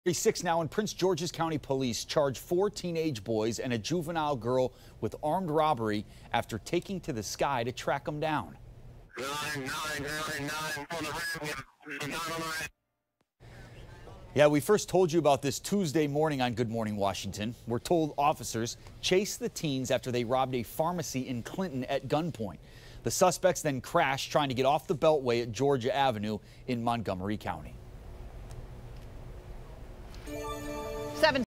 36 now, and Prince George's County Police charge 4 teenage boys and a juvenile girl with armed robbery after taking to the sky to track them down. 999 on the road. Yeah, we first told you about this Tuesday morning on Good Morning Washington. We're told officers chased the teens after they robbed a pharmacy in Clinton at gunpoint. The suspects then crashed trying to get off the Beltway at Georgia Avenue in Montgomery County.